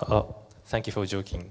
Thank you for joking.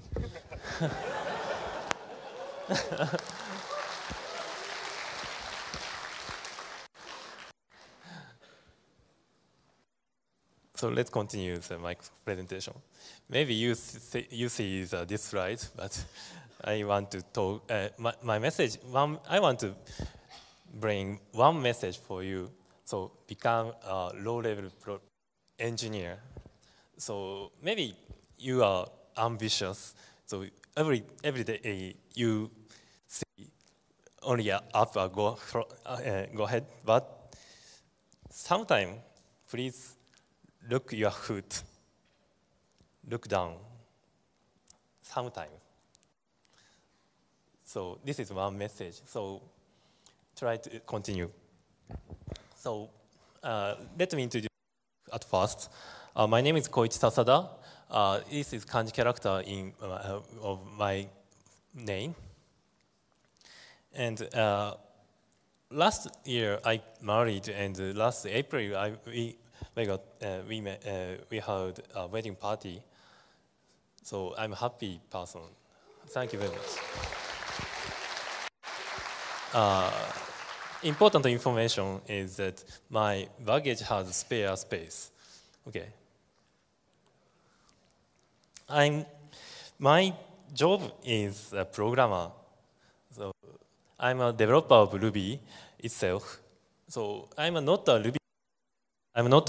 So let's continue my presentation. Maybe you see this slide, but I want to talk. My message. I want to bring one message for you. So become a low-level engineer. So maybe you are ambitious. So every day you see only up or go ahead. But sometimes, please look your foot. Look down. Sometimes. So this is one message. So try to continue. So let me introduce at first. My name is Koichi Sasada. This is kanji character of my name. And last year I married, and last April we held a wedding party. So I'm a happy person. Thank you very much. Important information is that my baggage has spare space. Okay. My job is a programmer. So I'm a developer of Ruby itself. So I'm not a Ruby. I'm not.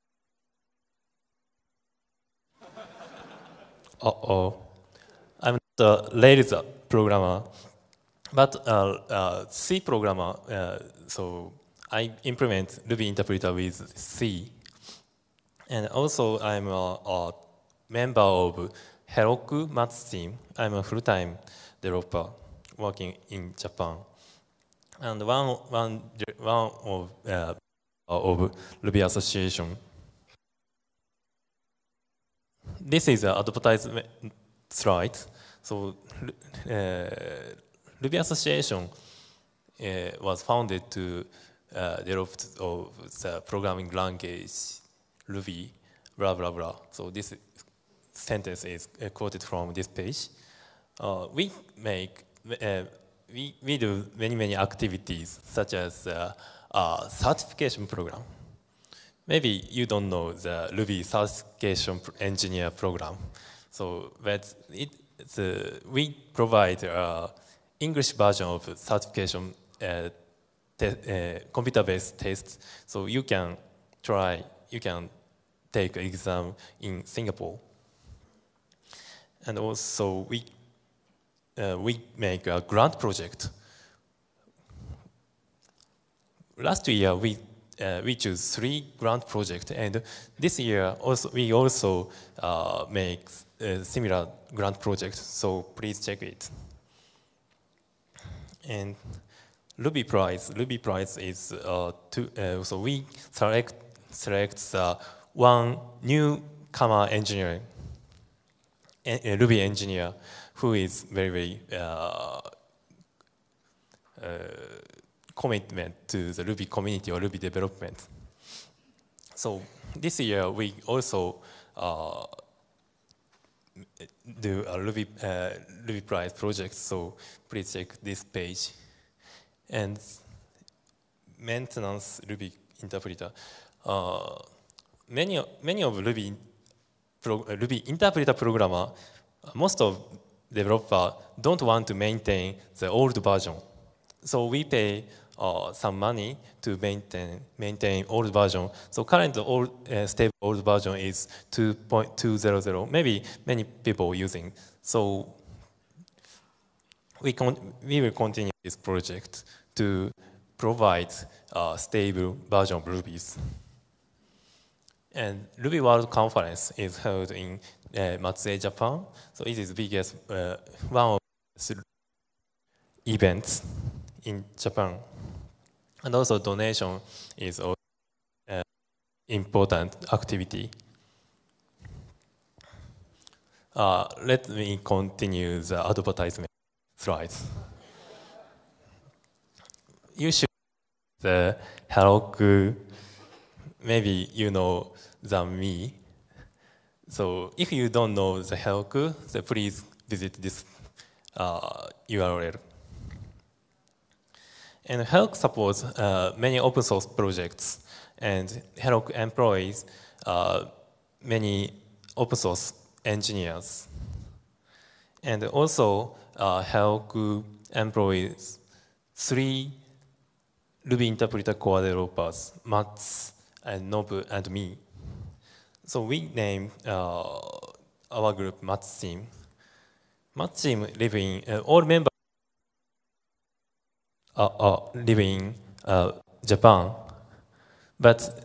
I'm not a Rails programmer, but C programmer. So I implement Ruby interpreter with C. And also I'm a member of Heroku Maths team. I'm a full-time developer working in Japan. And one of Ruby Association. This is an advertisement slide. So Ruby Association was founded to develop the programming language Ruby, blah blah blah. So this sentence is quoted from this page. We do many activities such as certification program. Maybe you don't know the Ruby certification engineer program. So, but we provide English version of certification computer-based tests. So you can take exam in Singapore. And also we make a grant project. Last year we choose 3 grant projects, and this year we also make similar grant projects. So please check it. And Ruby Prize is so we select one newcomer engineer, a Ruby engineer who is very commitment to the Ruby community or Ruby development. So this year we also do a Ruby Prize project. So please check this page. And maintenance Ruby interpreter. Many of Ruby interpreter programmer, most of developer don't want to maintain the old version. So we pay some money to maintain old version. So current stable old version is 2.200. Maybe many people using. So we will continue this project to provide a stable version of Ruby's. And Ruby World Conference is held in Matsue, Japan. So it is the biggest one of the events in Japan. And also donation is an important activity. Let me continue the advertisement slides. You should the Heroku, maybe you know than me. So if you don't know the Heroku, then please visit this URL. And Heroku supports many open source projects, and Heroku employs many open source engineers. And also, Heroku employs 3 Ruby interpreter core developers, Mats and Nobu and me. So we named our group Mats team. Mats team live in, all members live in Japan, but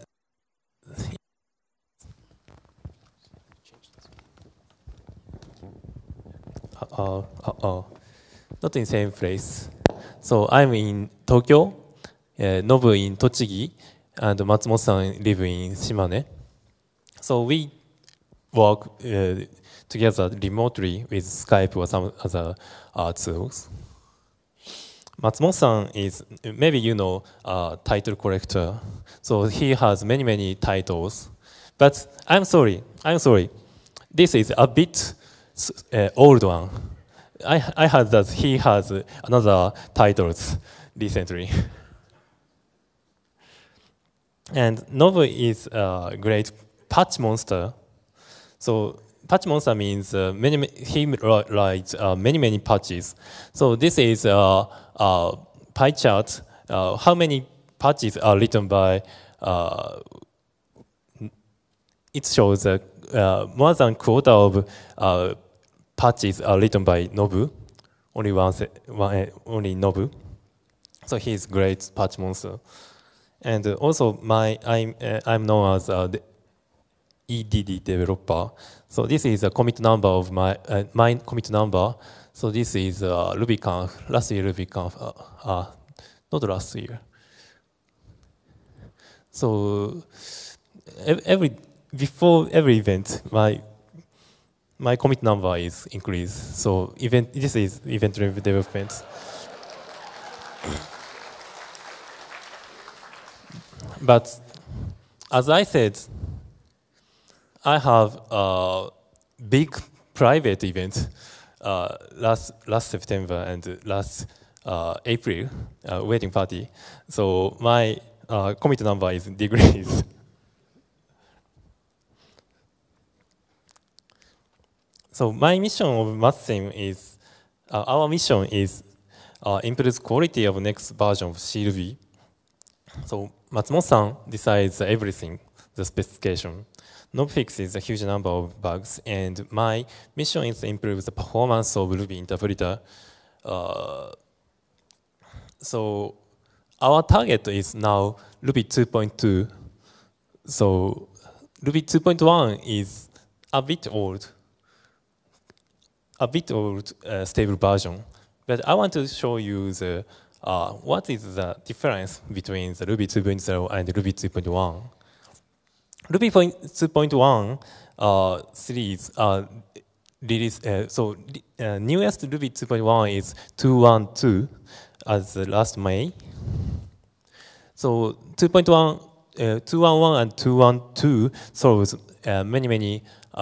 not in the same place. So I'm in Tokyo, Nobu in Tochigi, and Matsumoto-san live in Shimane. So we work together remotely with Skype or some other tools. Matsumoto-san is, maybe you know, title collector. So he has many titles. But I'm sorry. This is a bit old one. I heard that he has another titles recently. And Nobu is a great patch monster. So patch monster means he writes many patches. So this is a pie chart. How many patches are written by? It shows more than quarter of patches are written by Nobu. Only only Nobu. So he's great patch monster. And also I'm known as the EDD developer. So this is a commit number of my commit number. So this is RubyConf, last year RubyConf, not last year. So before every event, my commit number is increased. So this is event-driven development. But as I said, I have a big private event last September and last April, wedding party. So my commit number is decreased. So my mission of Matsim is, our mission is improve quality of next version of CRuby. So Matsumoto-san decides everything, the specification. Nobu fixes a huge number of bugs, and my mission is to improve the performance of Ruby interpreter. So our target is now Ruby 2.2. So Ruby 2.1 is a bit old stable version. But I want to show you the what is the difference between the Ruby 2.0 and Ruby 2.1. Ruby 2.1 series released, newest Ruby 2.1 is 2.12 as last May. So 2.1, 2.11 and 2.12 solves many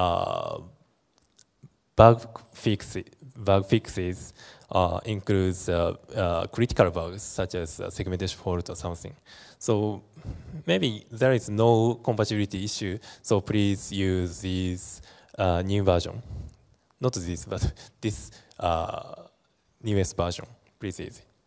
bug fixes includes critical bugs such as segmentation fault or something. So maybe there is no compatibility issue, so please use this new version. Not this, but this newest version, please use it.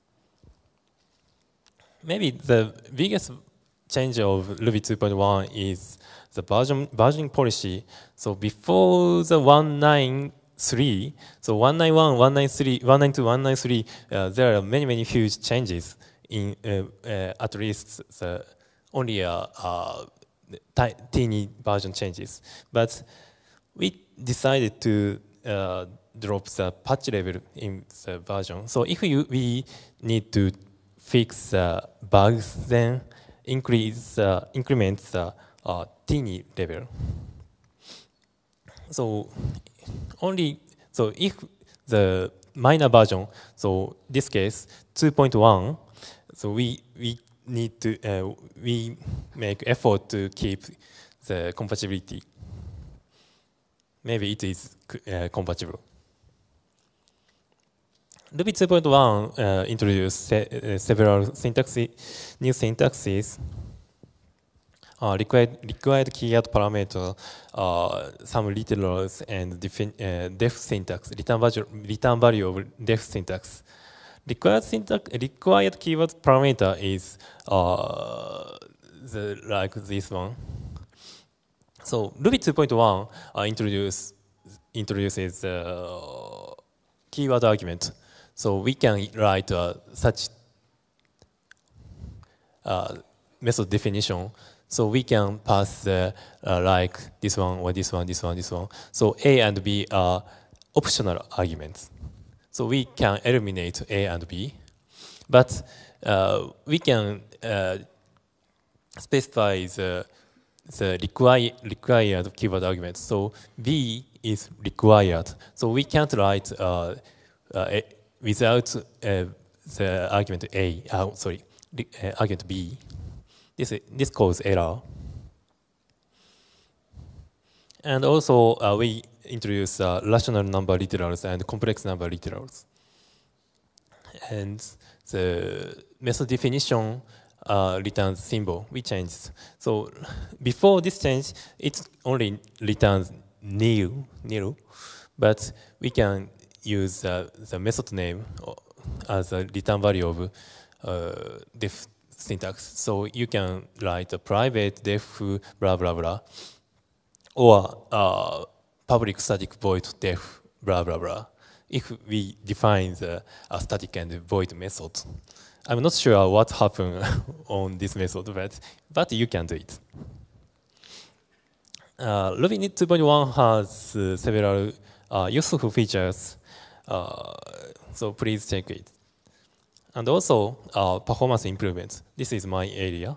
Maybe the biggest change of Ruby 2.1 is the versioning policy. So before the 1.9.3, so 1.91, 1.93, 1.92, 1.93, there are many huge changes in at least only teeny version changes. But we decided to drop the patch level in the version. So if we need to fix the bugs, then increment the teeny level. So if the minor version, so this case 2.1, so we need to we make effort to keep the compatibility. maybe it is compatible. Ruby 2.1 introduced several new syntaxes, required keyword parameter, some literals, and def syntax, return value of def syntax. Required keyword parameter is like this one. So Ruby 2.1 introduces keyword argument. So we can write such method definition. So we can pass like this one or this one, this one, this one. So A and B are optional arguments. So we can eliminate A and B, but we can specify the required keyword argument. So B is required. So we can't write without the argument A. Argument B. This causes error. And also we introduce rational number literals and complex number literals. And the method definition returns symbol. We changed. So before this change, it only returns nil. But we can use the method name as a return value of def syntax. So you can write a private def blah blah blah, or public static void def blah blah blah. If we define a static and void method, I'm not sure what happened on this method, but you can do it. Ruby 2.1 has several useful features, so please check it. And also performance improvements. This is my area.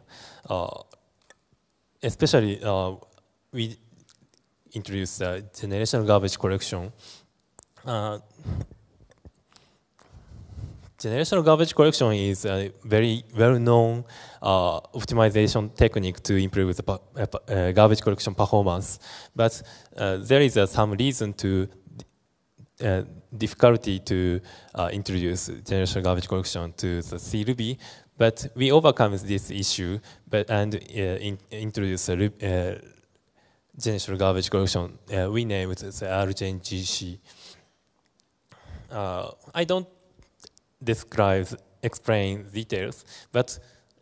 Especially we introduced generational garbage collection. Generational garbage collection is a very well-known optimization technique to improve the garbage collection performance. But there is some reason to difficulty to introduce generational garbage collection to the C Ruby, but we overcome this issue and introduce generational garbage collection. We named it the RGNGC. I don't explain details, but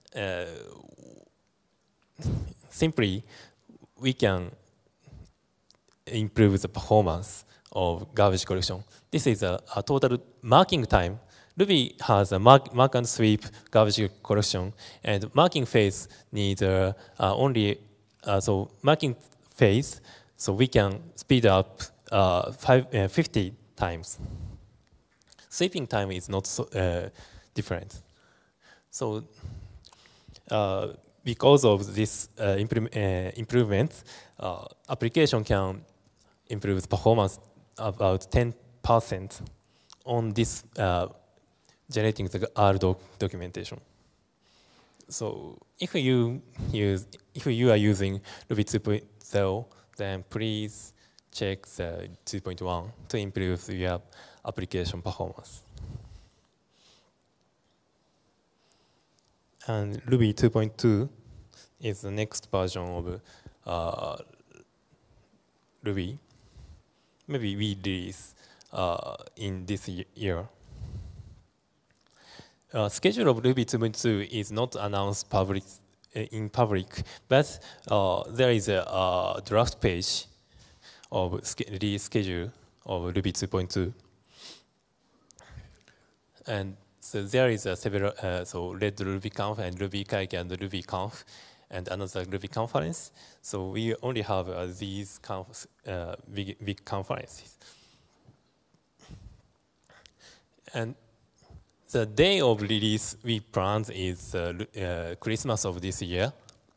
simply we can improve the performance of garbage collection. This is a total marking time. Ruby has a mark and sweep garbage collection, and marking phase needs only marking phase. So we can speed up 50 times. Sweeping time is not so different. So because of this improvement, application can improve performance about 10% on this generating the RDoc documentation. So if you are using Ruby 2.0, then please check the 2.1 to improve your application performance. And Ruby 2.2 is the next version of Ruby. Maybe we release in this year. Schedule of Ruby 2.2 is not announced in public, but there is a draft page of release schedule of Ruby 2.2. And so there is several, so Red RubyConf and RubyKaigi and RubyConf and another Ruby conference. So we only have these big conferences. And the day of release we planned is Christmas of this year.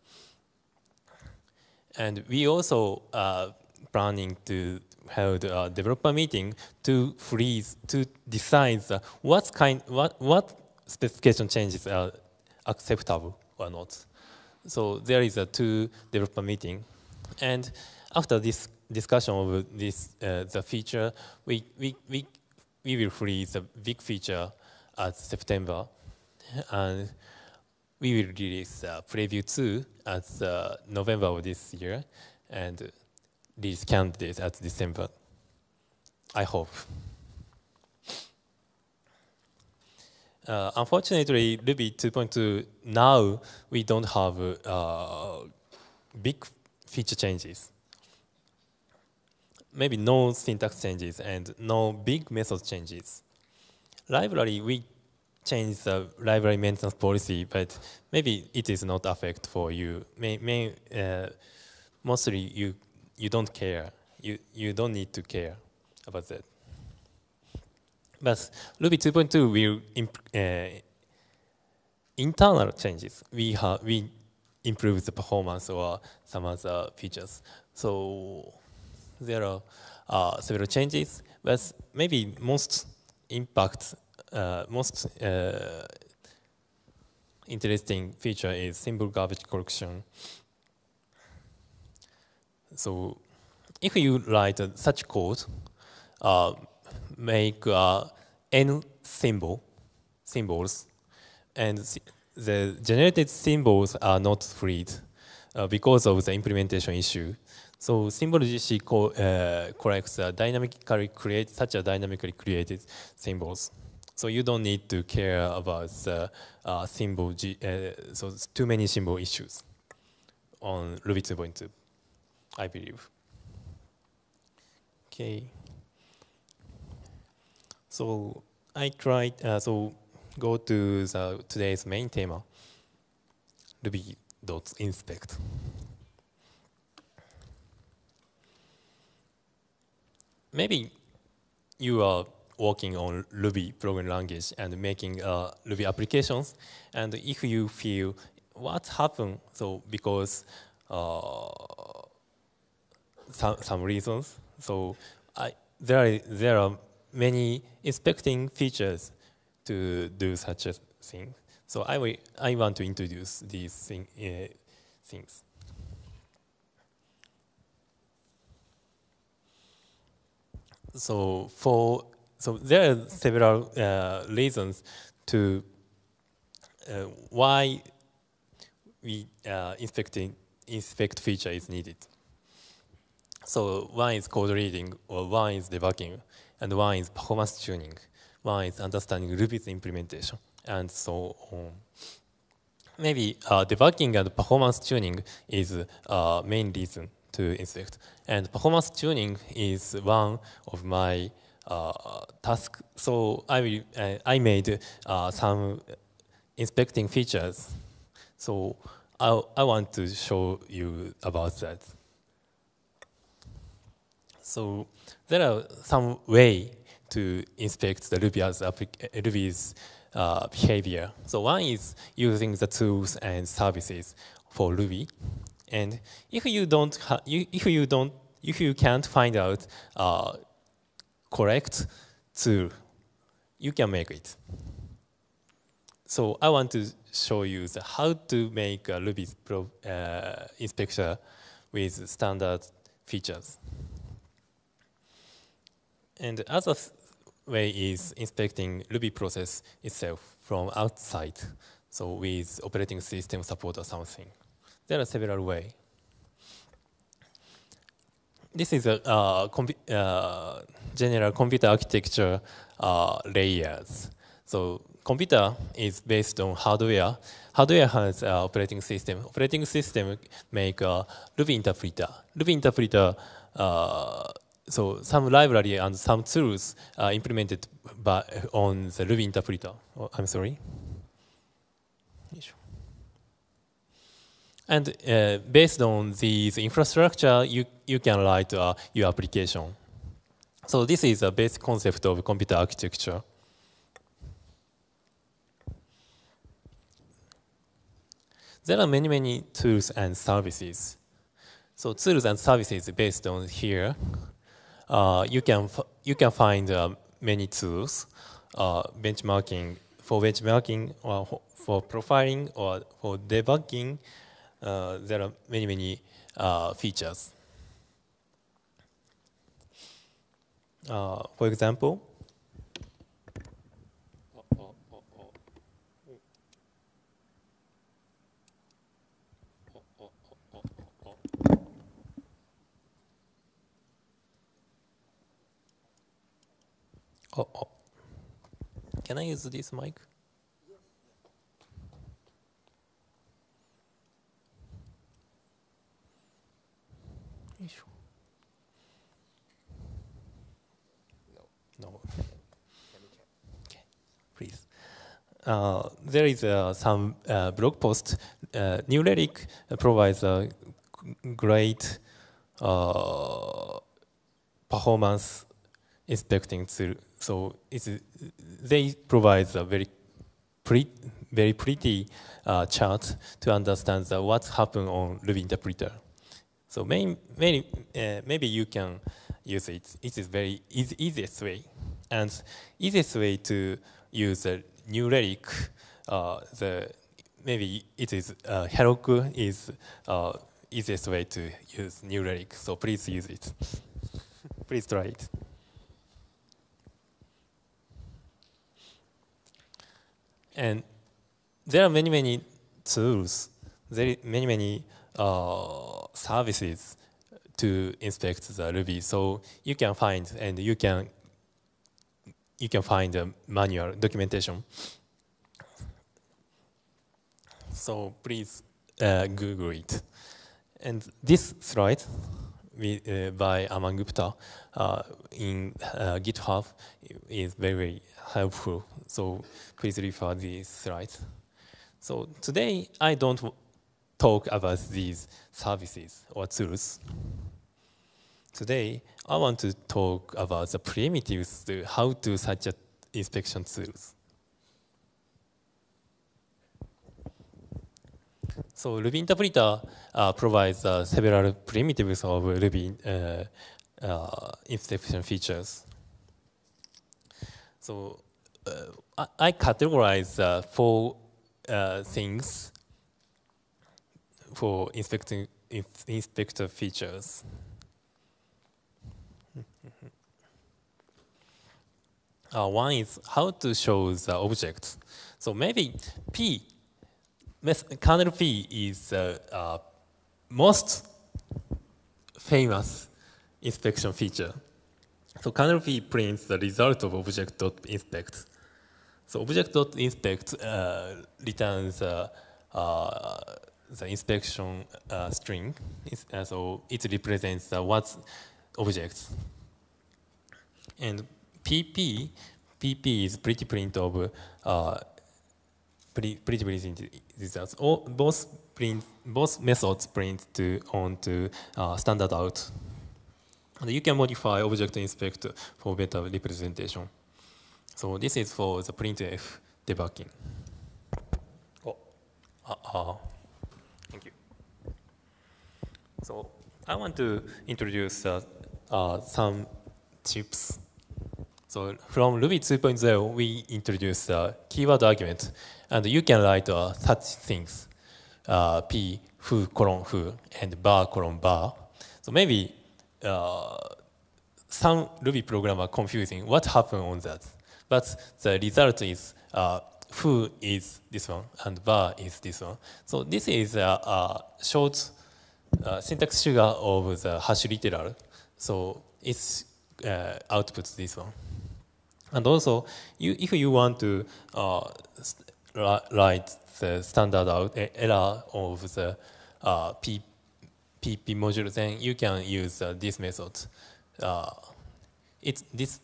And we also are planning to hold a developer meeting to decide what specification changes are acceptable or not. So there is a 2 developer meeting, and after this discussion of this the feature, we will freeze the big feature at September, and we will release preview 2 at November of this year, and release candidates at December. I hope. Unfortunately, Ruby 2.2 now we don't have big feature changes. Maybe no syntax changes and no big method changes. Library, we changed the library maintenance policy, but maybe it is not affect for you. Mostly you don't care. You don't need to care about that. But Ruby 2.2 will internal changes. We improve the performance or some other features. So there are several changes, but maybe most interesting feature is symbol garbage collection. So if you write such code, make n symbols, and the generated symbols are not freed because of the implementation issue. So Symbol.gc collects dynamically created symbols. So you don't need to care about the so too many symbol issues on Ruby 2.2, I believe. Okay. So I tried, so go to today's main theme, Ruby.inspect. Maybe you are working on Ruby programming language and making Ruby applications, and if you feel what happened, so because some reasons, so there are many inspecting features to do such a thing. So I want to introduce these things. So there are several reasons to why we inspect feature is needed. So one is code reading, or one is debugging, and one is performance tuning. One is understanding Ruby's implementation, and so on. Maybe debugging and performance tuning is main reason to inspect. And performance tuning is one of my tasks. So I made some inspecting features. So I want to show you about that. So there are some way to inspect the Ruby's behavior. So one is using the tools and services for Ruby. And if you can't find out correct tool, you can make it. So I want to show you how to make a Ruby inspector with standard features. And the other way is inspecting Ruby process itself from outside, so with operating system support or something. There are several ways. This is a general computer architecture layers. So computer is based on hardware. Hardware has operating system. Operating system make a Ruby interpreter. Ruby interpreter, so some library and some tools are implemented on the Ruby interpreter. Oh, I'm sorry. And based on these infrastructure, you can write your application. So this is a basic concept of computer architecture. There are many tools and services. So tools and services based on here. You can find many tools, benchmarking or for profiling or for debugging. There are many features. For example, can I use this mic? No. Okay, please. There is some blog post. New Relic provides a great performance inspecting tool. So they provide a very pretty chart to understand what happened on Ruby interpreter. So maybe you can use it. It is very easiest way, and easiest way to use a New Relic. Maybe it is Heroku is easiest way to use New Relic. So please use it. Please try it. And there are many tools. There are many services to inspect the Ruby. So you can find and you can find a manual documentation. So please Google it. And this slide by Aman Gupta in GitHub is very helpful. So please refer these slides. So today I don't talk about these services or tools. Today I want to talk about the primitives, how to such a inspection tools. So Ruby interpreter provides several primitives of Ruby inspection features. So I categorize 4 things for inspector features. One is how to show the objects. So maybe kernel P is the most famous inspection feature. So kernel P prints the result of object.inspect. So object.inspect returns the inspection string. So it represents what objects. And PP is pretty print of pretty results. Both methods print onto standard out. And you can modify object inspect for better representation. So this is for the printf debugging. Thank you. So I want to introduce some tips. So from Ruby 2.0, we introduced a keyword argument, and you can write such things, p foo colon foo and bar colon bar. So maybe some Ruby programmer confusing what happened on that, but the result is foo is this one and bar is this one. So this is a short syntax sugar of the hash literal. So it's outputs this one. And also, if you want to write the standard out error of the PP module, then you can use this method. This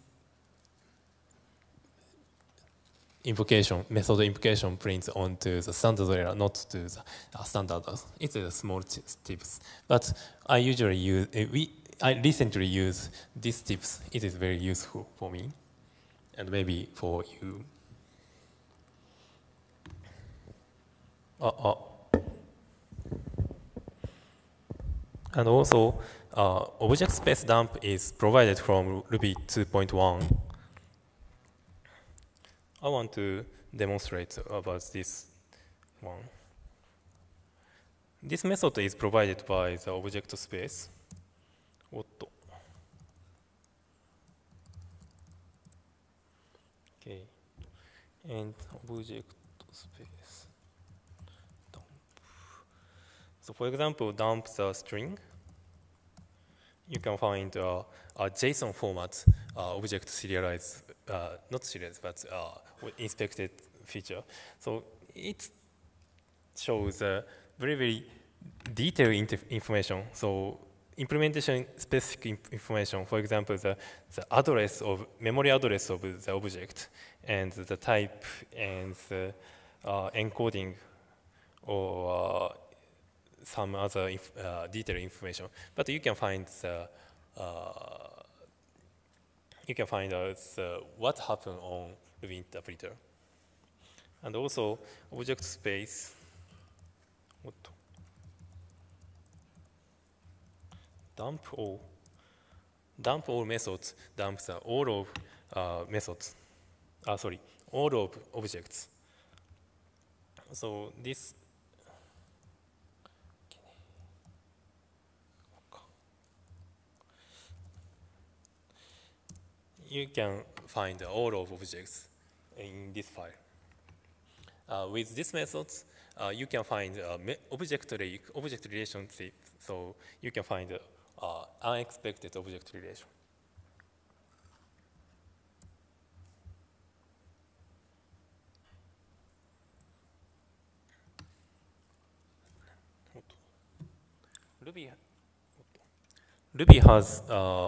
method invocation prints onto the standard error, not to the standard. It's a small tips, but I recently use these tips. It is very useful for me, and maybe for you. And also, object space dump is provided from Ruby 2.1. I want to demonstrate about this one. This method is provided by the object space. and object space dump. So for example, dump the string. You can find a JSON format object serialized, not serialized, but inspected feature. So it shows very, very detailed information. So implementation specific information, for example, the address of memory address of the object and the type and the encoding or some other detailed information. But you can find the what happened on Ruby interpreter, and also object space. Dump all methods dumps all of methods. Sorry, all of objects. So this. You can find all of objects in this file. With this method, you can find object relationship. So you can find unexpected object relation. Ruby has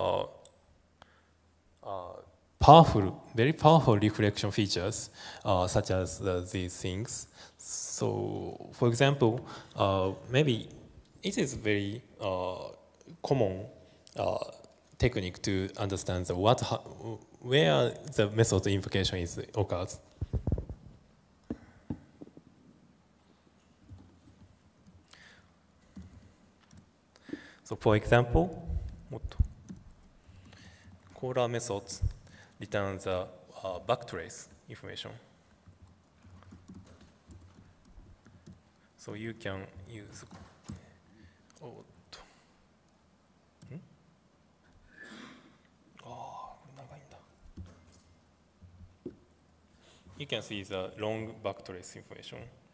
very powerful reflection features, such as these things. So, for example, maybe it is very common technique to understand where the method invocation occurs. So, for example, caller methods return the backtrace information. So you can use you can see the long backtrace information.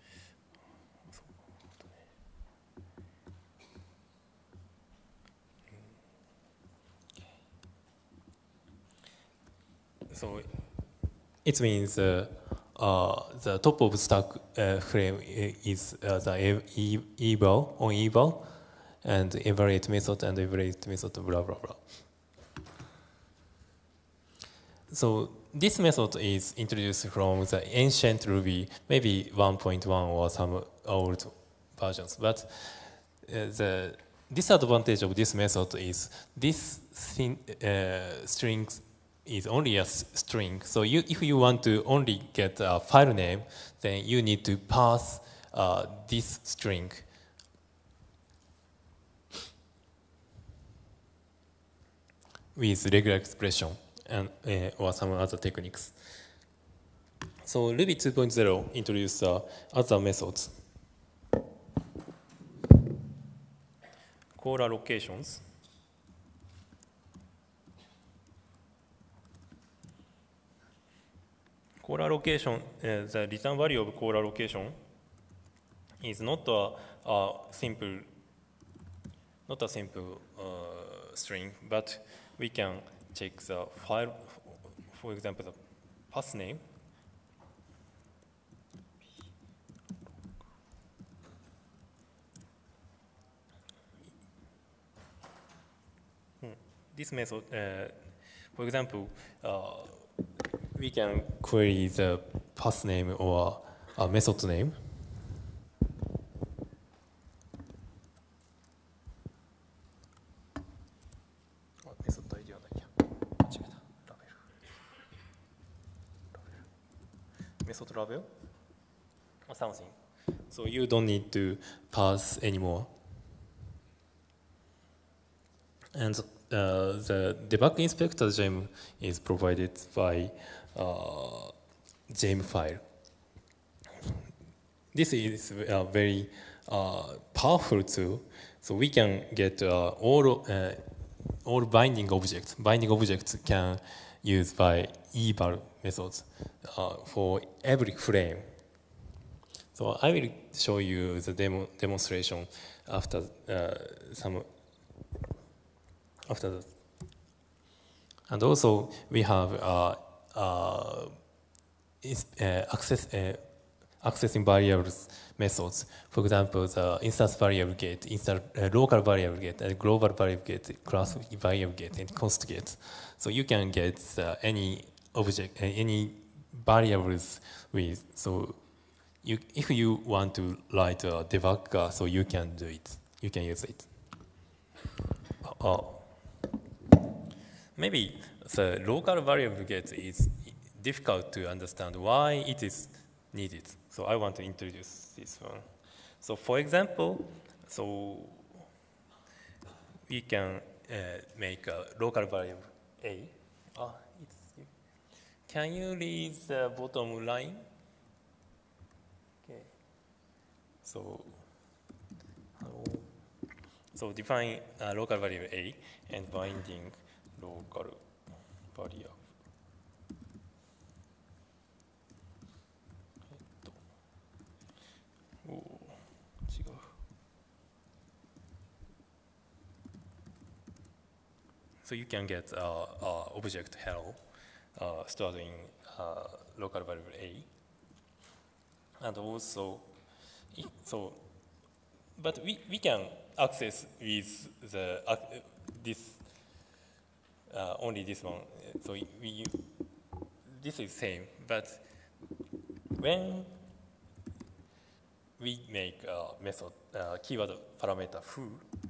So it means the top of stack frame is the eval on eval, and evaluate method and evaluate method blah blah blah. So this method is introduced from the ancient Ruby, maybe 1.1 or some old versions. But the disadvantage of this method is this string is only a string. So if you want to only get a file name, then you need to pass this string. With regular expression and or some other techniques. So Ruby 2.0 introduced other methods. Call allocations. Call allocation, the return value of call allocation is not a simple string, but we can check the file, for example, the path name. This method, for example, we can query the path name or a method name. Method label or something. So you don't need to pass anymore. And the debug inspector gem is provided by gem file. This is a very powerful tool. So we can get all binding objects. Binding objects can use by eval methods for every frame. So I will show you the demonstration after after that. And also we have accessing variables methods. For example, the instance variable get, local variable get, and global variable get, class variable get, and const get. So you can get any object, any variables with. So if you want to write a debugger, so you can do it. You can use it. Maybe the local variable get is difficult to understand why it is needed. So I want to introduce this one. So for example, so we can make a local variable A. Can you read the bottom line? Okay. So define a local variable A and binding local variable. So you can get object hello stored in local variable A, and also but we can access with the this only this one. So this is same, but when we make a method keyword parameter foo,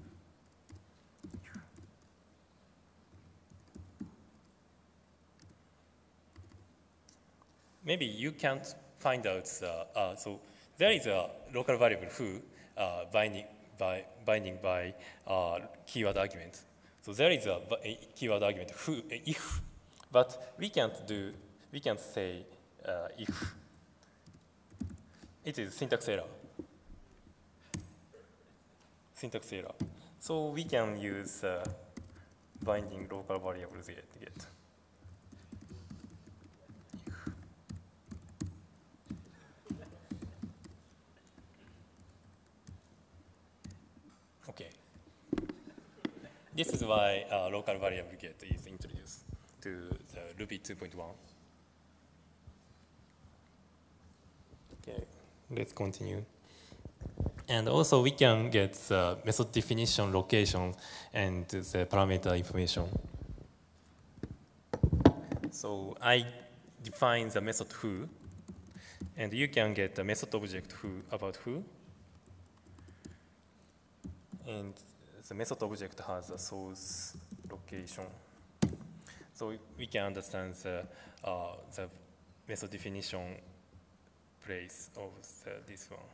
maybe you can't find out. So there is a local variable foo binding by keyword argument. So there is a keyword argument foo if, but we can't say if. It is syntax error. Syntax error. So we can use binding local variables get. Okay. This is why local variable get is introduced to the Ruby 2.1. Okay, let's continue. And also we can get the method definition, location, and the parameter information. So I define the method who, and you can get the method object who about who. And the method object has a source location. So we can understand the method definition place of this one.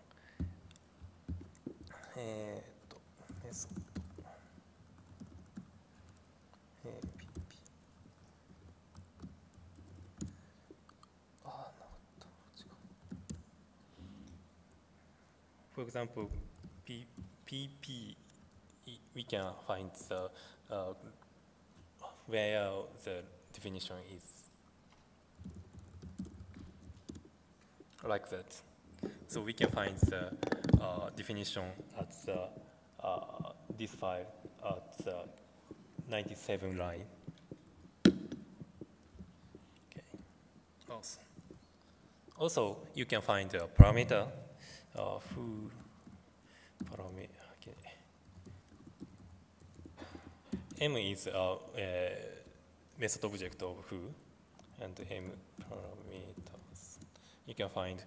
For example, PP, we can find the where the definition is like that. So we can find the definition at the, this file at the 97 line. Okay. Also, you can find the parameter who parameter. Okay. M is a method object of who, and M parameters. You can find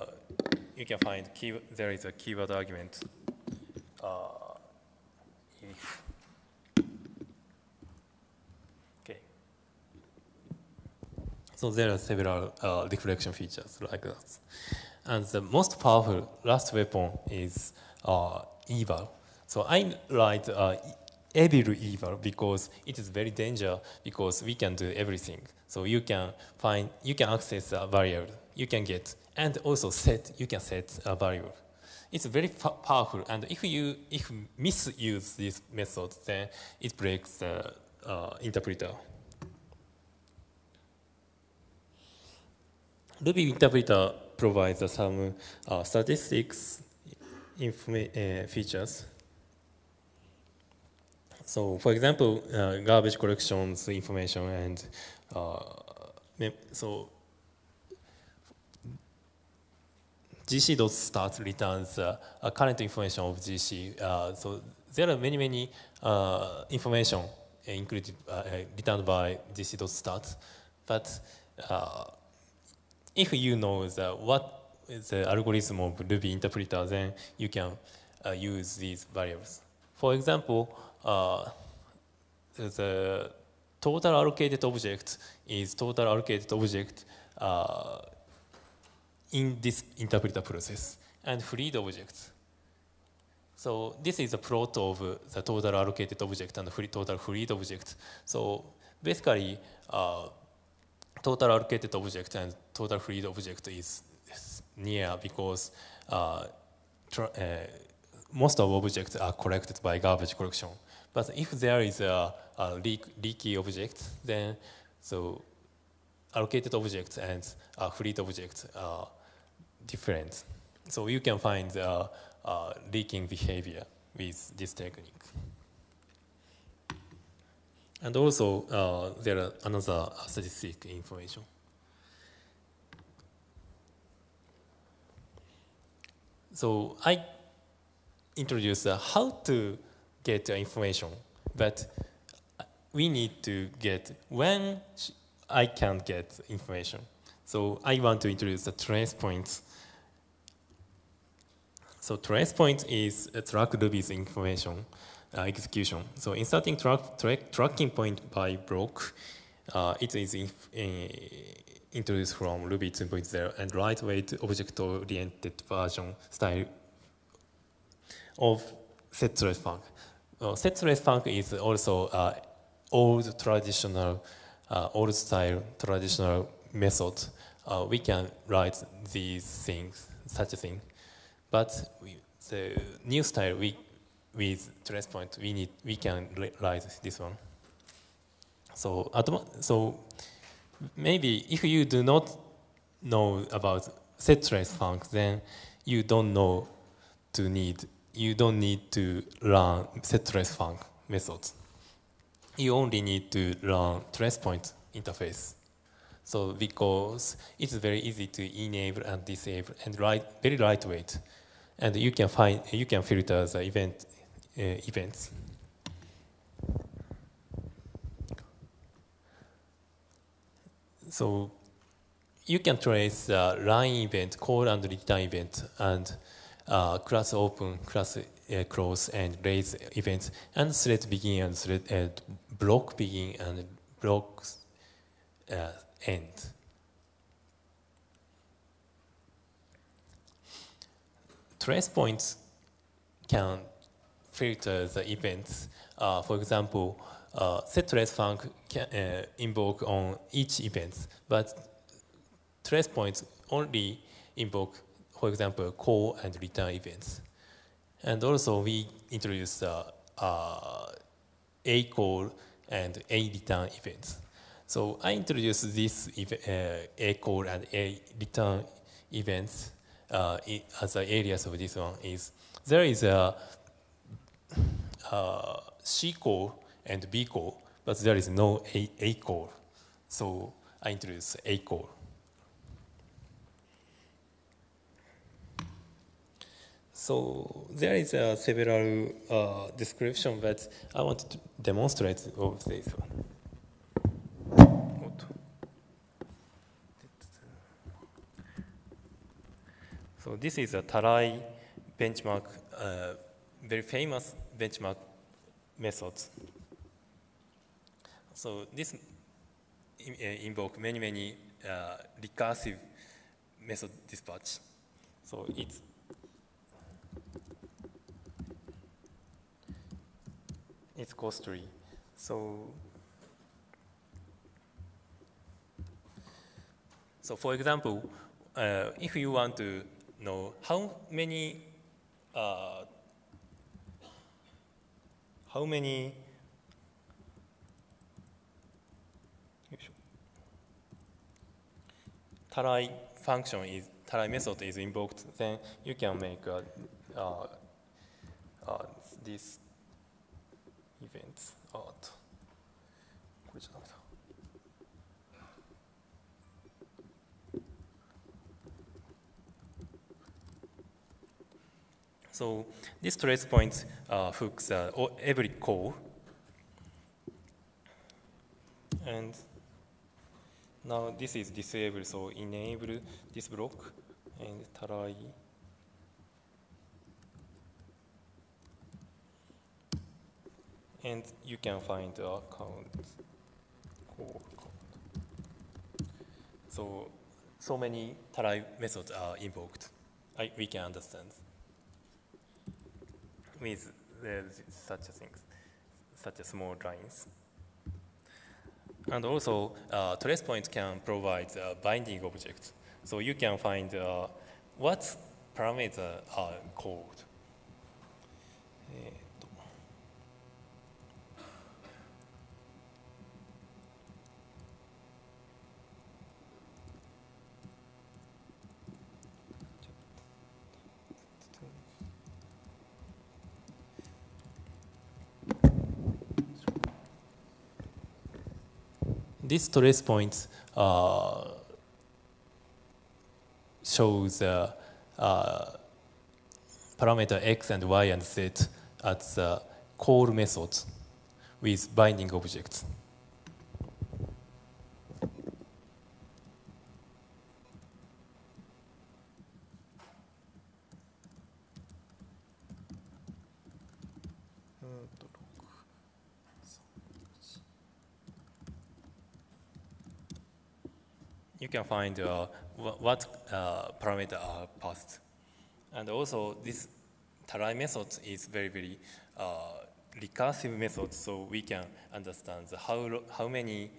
there is a keyword argument if. Okay. So there are several reflection features like that, and the most powerful last weapon is eval. So I write evil eval because it is very dangerous because we can do everything. So you can access a variable, you can get, and also you can set a variable. It's very powerful, and if misuse this method, then it breaks the interpreter. Ruby interpreter provides some statistics features. So, for example, garbage collections information and so gc.start returns current information of GC. So there are many information included returned by gc.start, but if you know what is the algorithm of Ruby interpreter, then you can use these variables. For example, the total allocated object is total allocated object in this interpreter process, and freed objects. So this is a plot of the total allocated object and total freed object. So basically, total allocated object and total freed object is near because most of objects are collected by garbage collection. But if there is a leaky object, then so allocated objects and freed objects are different. So you can find leaking behavior with this technique. And also, there are another statistic information. So I introduced how to get information, but we need to get when I can get information. So I want to introduce the trace points. So trace point is a track Ruby's information execution. So inserting tracking point by block, it is introduced from Ruby 2.0 and lightweight object-oriented version style of setTraceFunc. setTraceFunc is also old traditional, old style traditional method. We can write these things, such a thing, but the new style with trace point, we can write this one. So maybe if you do not know about setTraceFunc, then you don't need to learn setTraceFunc methods. You only need to learn trace point interface. So because it's very easy to enable and disable and very lightweight, and you can filter the events. So you can trace line event, call and return event, and class open, class close, and raise events, and thread begin and thread block begin and block end. Trace points can filter the events. For example, setTraceFunc can invoke on each event, but trace points only invoke, for example, call and return events. And also we introduced a call and a return events. So I introduced this a call and a return events as the alias of this one is there is a C call and B call, but there is no A call. So I introduced A call. So there is several description, but I want to demonstrate of this one. So this is a Tarai benchmark, very famous benchmark method. So this invoke many recursive method dispatch. So it's costly. So for example, if you want to know how many Tarai function is try method is invoked, then you can make this event. これじゃダメだ。So this trace point hooks every call, and now this is disabled, so enable this block and try. And you can find the account. So many try methods are invoked. We can understand with such things, such as small lines. And also, trace point can provide a binding object. So you can find what parameters are called. This trace point shows parameter x and y and z as the call method with binding objects. You can find what parameters are passed. And also, this try method is very recursive method, so we can understand how many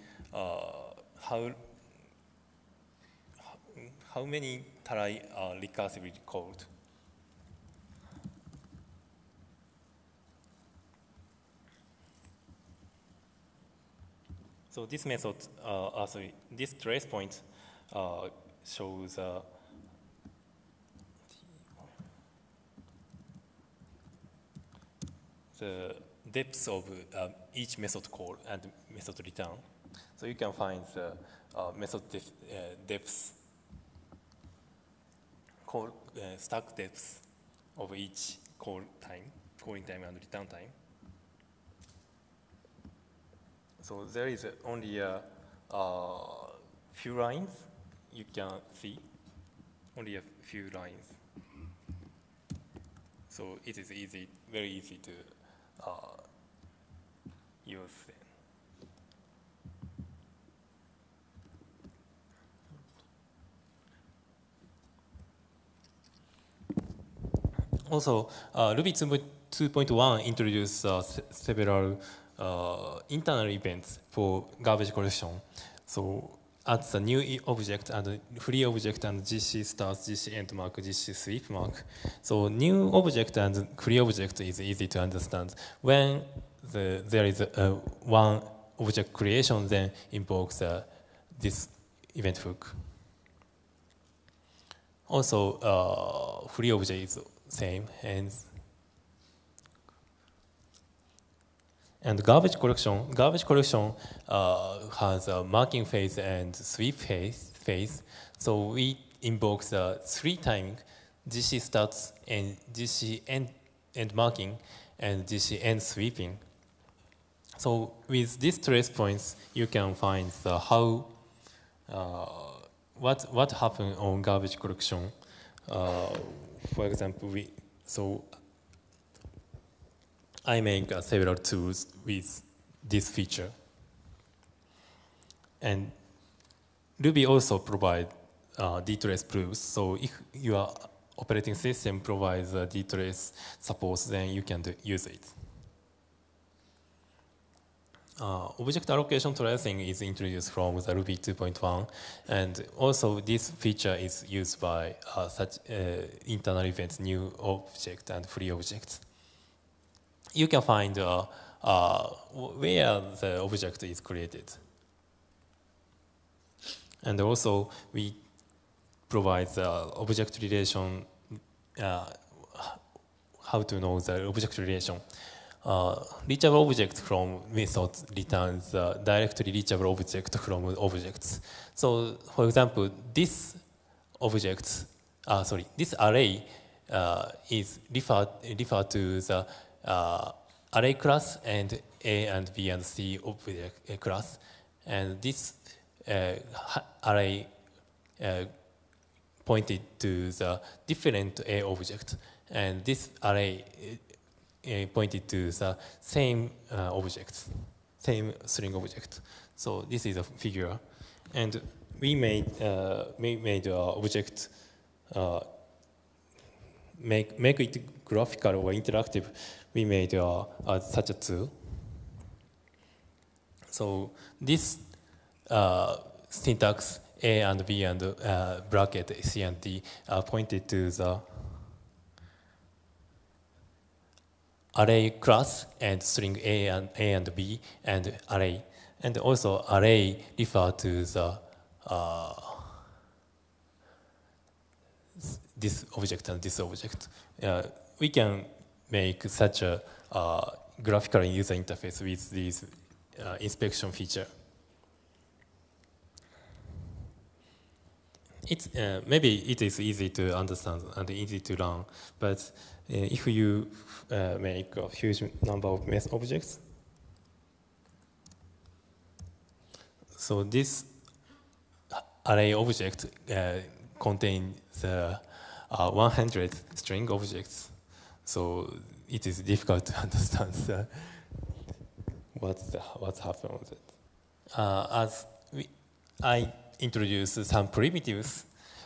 try are recursively called. So this method, this trace point shows the depth of each method call and method return. So you can find the method depth, stack depth of each calling time and return time. So there is only a few lines you can see, only a few lines. So it is very easy to use them. Also, Ruby 2.1 introduced several internal events for garbage collection. So add the new object and free object and GC start, GC end mark, GC sweep mark. So new object and free object is easy to understand. When there is one object creation, then invokes this event hook. Also, free object is same, and garbage collection has a marking phase and sweep phase. So we invoke the 3 timing, GC starts and GC end marking and GC end sweeping. So with these trace points, you can find how what happened on garbage collection. For example, I make several tools with this feature. And Ruby also provides dtrace proofs. So if your operating system provides dtrace support, then you can use it. Object allocation tracing is introduced from the Ruby 2.1, and also this feature is used by such internal events, new object and free objects. You can find where the object is created. And also we provides object relation, how to know the object relation. Reachable object from method returns directly reachable object from objects. So, for example, this object, this array is referred to the array class and A and B and C object class, and this array pointed to the different A object, and this array pointed to the same object, same string object. So this is a figure, and we made object make it graphical or interactive. We made such a tool. So this syntax A and B and bracket C and D pointed to the array class and string A and B and array, and also array refer to the this object and this object. We can make such a graphical user interface with this inspection feature. It's maybe it is easy to understand and easy to learn, but if you make a huge number of mesh objects, so this array object contains 100 string objects, so it is difficult to understand what's happened with it. I introduced some primitives.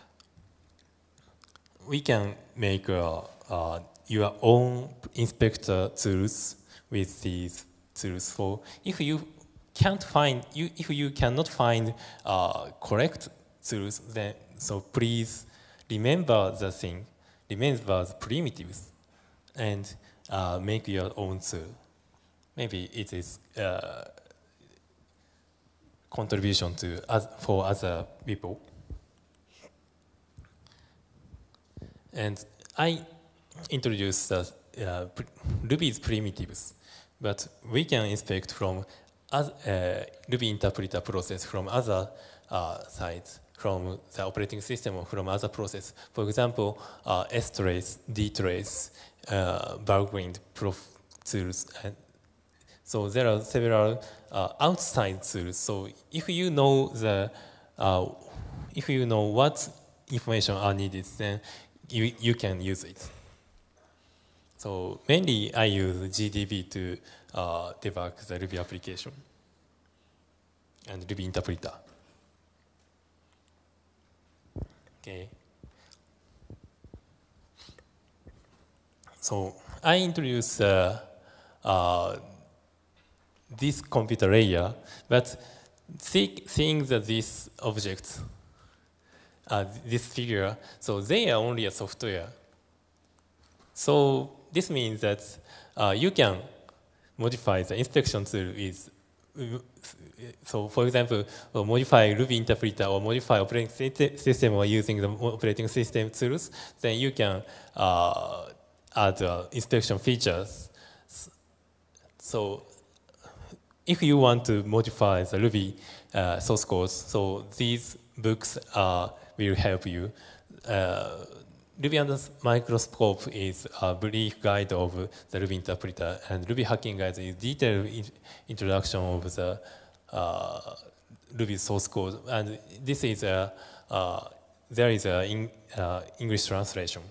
We can make your own inspector tools with these tools. So if you cannot find correct tools, then so please remember the primitives, and make your own tool. Maybe it is contribution for other people. And I introduced Ruby's primitives, but we can inspect from Ruby interpreter process from other sides, from the operating system or from other process. For example, strace, dtrace, Valgrind tools. And so there are several outside tools. So if you know what information are needed, then you can use it. So mainly I use GDB to debug the Ruby application and Ruby interpreter. Okay. So I introduced this computer layer, but seeing that these objects, this figure, so they are only a software. So this means that you can modify the inspection tool with, so for example, modify Ruby interpreter or modify operating system or using the operating system tools, then you can add inspection features. So if you want to modify the Ruby source code, so these books will help you. Ruby Under Microscope is a brief guide of the Ruby interpreter, and Ruby Hacking Guide is detailed introduction of the Ruby source code. And this is there is an English translation.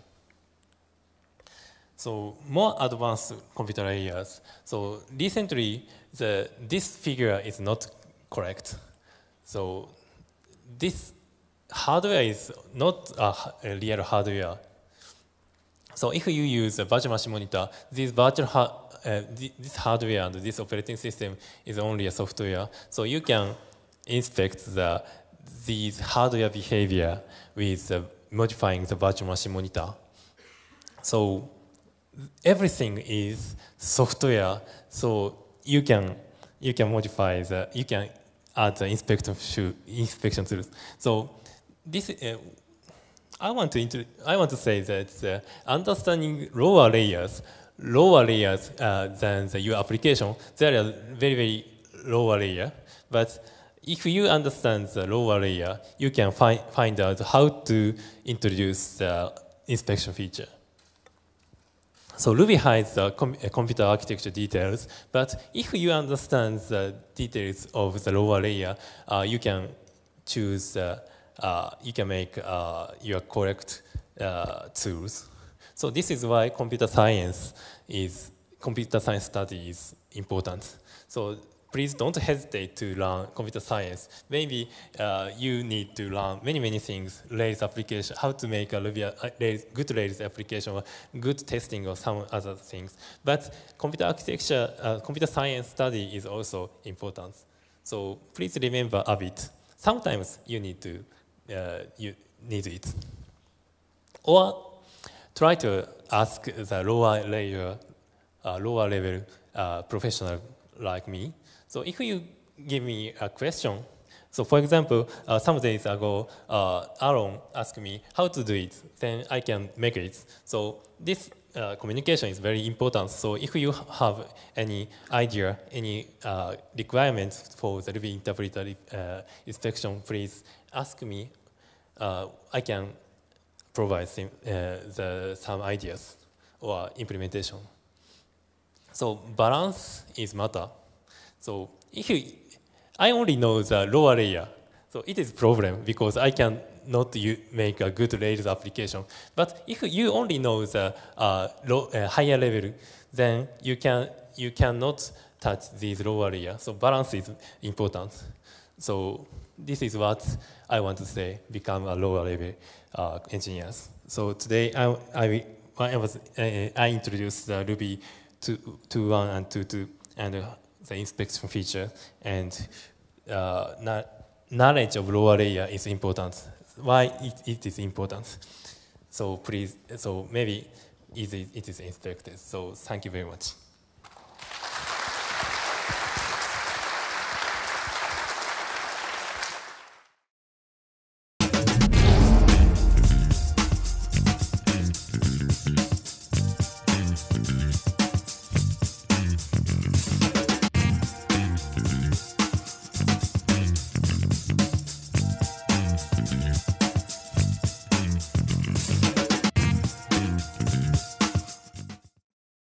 So more advanced computer layers. So recently, this figure is not correct. So this hardware is not a real hardware. So if you use a virtual machine monitor, this hardware and this operating system is only a software. So you can inspect these hardware behavior with modifying the virtual machine monitor. So everything is software. So you can modify you can add the inspection tools. So this I want to say that understanding lower layers than your application, there are very, very lower layer. But if you understand the lower layer, you can find out how to introduce the inspection feature. So Ruby hides the computer architecture details, but if you understand the details of the lower layer, you can choose, you can make your correct tools. So this is why computer science study is important. So please don't hesitate to learn computer science. Maybe you need to learn many things, Rails application, how to make a good Rails application, or good testing, or some other things. But computer architecture, computer science study is also important. So please remember a bit. Sometimes you need it. Or try to ask the lower level professional like me. So if you give me a question, so for example, some days ago, Aaron asked me how to do it, then I can make it. So this communication is very important. So if you have any idea, any requirements for the Ruby interpreter inspection, please ask me. I can provide some ideas or implementation. So balance is matter. So I only know the lower layer, so it is a problem because I cannot make a good Rails application. But if you only know the higher level, then you cannot touch these lower layers. So balance is important. So this is what I want to say: become a lower level engineers. So today I introduced the Ruby 2.1 and 2.2 and the inspection feature, and knowledge of lower layer is important. Why it is important? So please, so maybe it is inspected. So thank you very much.